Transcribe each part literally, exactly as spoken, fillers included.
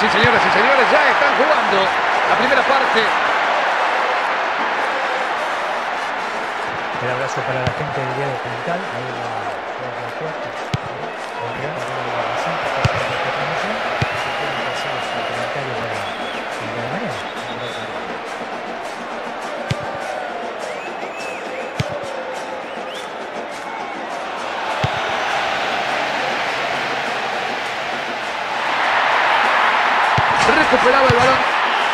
Sí, señoras y señores, ya están jugando la primera parte. El abrazo para la gente del día documental. Ahí va la cuarta. Si quieren hacer su comentario para el día de mañana. Recuperaba el balón.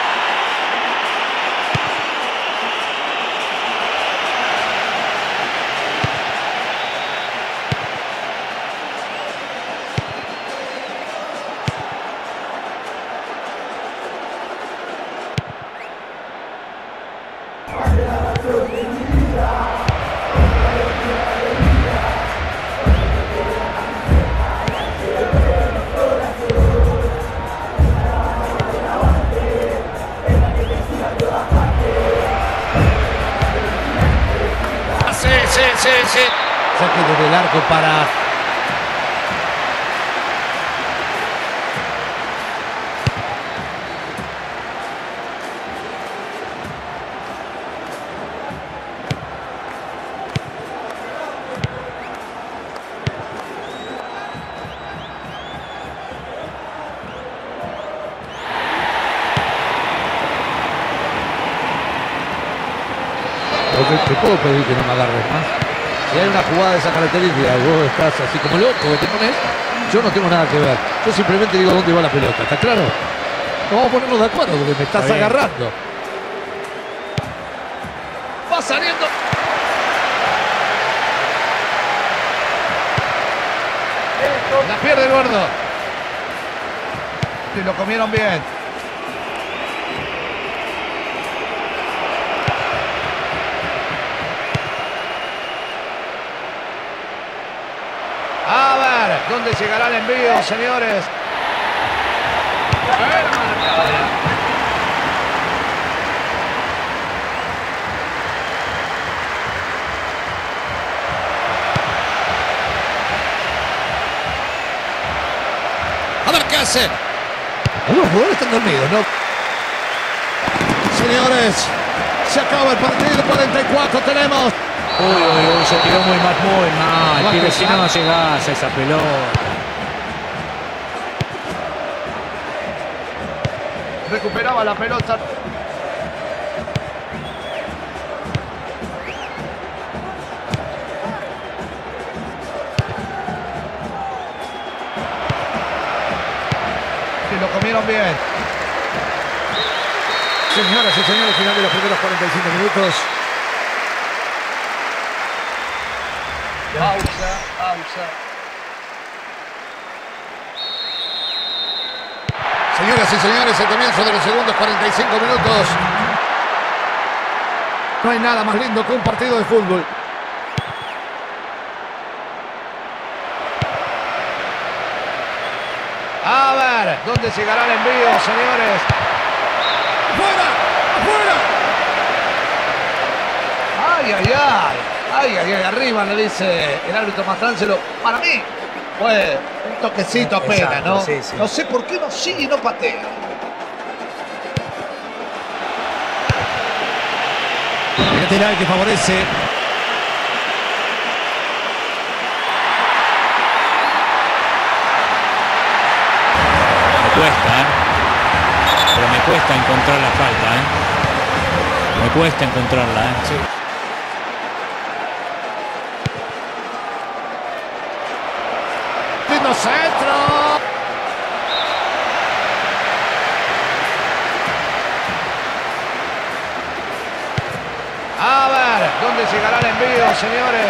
Sí, sí, sí. Saque desde el arco para... Te puedo pedir que no me agarres más. Si hay una jugada de esa característica y vos estás así como loco que te pones, yo no tengo nada que ver. Yo simplemente digo dónde va la pelota, ¿está claro? No vamos a ponernos de acuerdo porque me estás agarrando. Va saliendo. La pierde el gordo. Y lo comieron bien. A ver, ¿dónde llegará el envío, señores? A ver qué hace. Algunos jugadores están dormidos, ¿no? Señores, se acaba el partido. cuarenta y cuatro tenemos. Uy, uy, uy, se tiró muy mal, muy mal. Pibe, si no llegás a esa pelota. Recuperaba la pelota. Y lo comieron bien. Señoras y señores, final de los primeros cuarenta y cinco minutos. Pausa, pausa. Señoras y señores, el comienzo de los segundos cuarenta y cinco minutos. No hay nada más lindo que un partido de fútbol. A ver, ¿dónde llegará el envío, señores? ¡Afuera! ¡Afuera! Ay, ay, ay. Ay, ay, ay, arriba le dice el árbitro Mastránzelo. Para mí fue un toquecito apenas, Exacto, ¿no? sí, sí. No sé por qué no sigue y no patea. Lateral que favorece. Me cuesta, ¿eh? Pero me cuesta encontrar la falta, ¿eh? Me cuesta encontrarla, ¿eh? Sí. Lindo centro. A ver, ¿dónde llegará el envío, señores?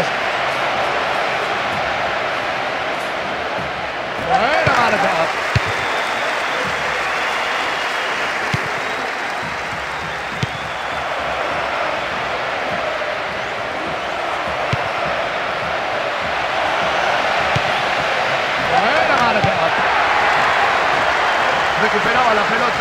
Buena marca. Buena marca. Recuperaba la pelota.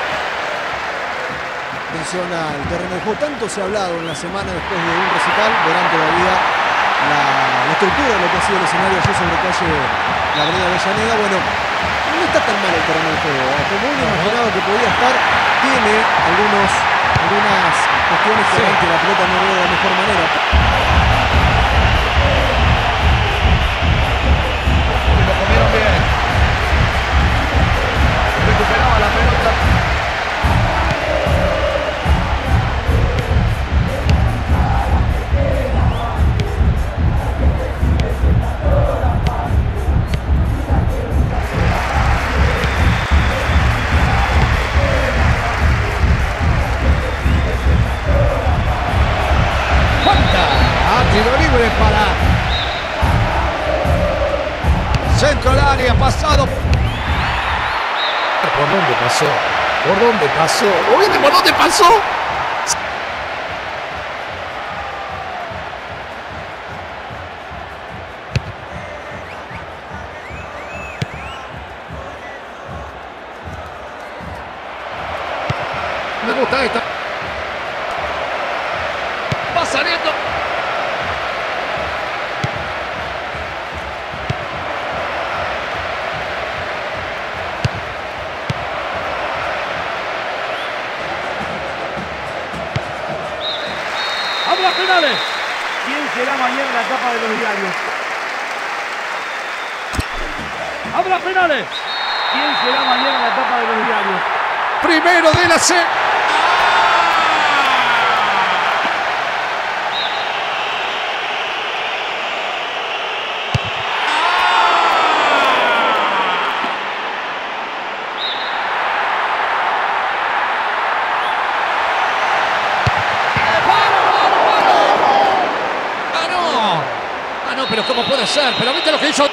Atención al terreno de juego. Tanto se ha hablado en la semana después de un recital, verán todavía la, la estructura de lo que ha sido el escenario allí sobre calle la avenida Avellaneda. Bueno, no está tan mal el terreno de juego. ¿eh? Como uno imaginaba que podía estar, tiene algunos, algunas cuestiones que Sí. harán que la pelota no ruede de la mejor manera. Y lo comieron bien. Recuperaba la pelota. Tiro libre para centro al área, pasado. ¿Por dónde pasó? ¿Por dónde pasó? ¿Oíste por dónde pasó? Me gusta esta. Va saliendo. ¡Habla penales! ¿Quién será mañana la tapa de los diarios? ¡Habla penales! ¿Quién será mañana la tapa de los diarios? Primero de la C. ¡Ah, no! ¡Ah, no! Pero ¿cómo puede ser? Pero viste lo que hizo.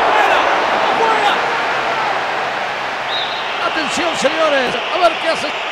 Atención, señores, a ver qué hace.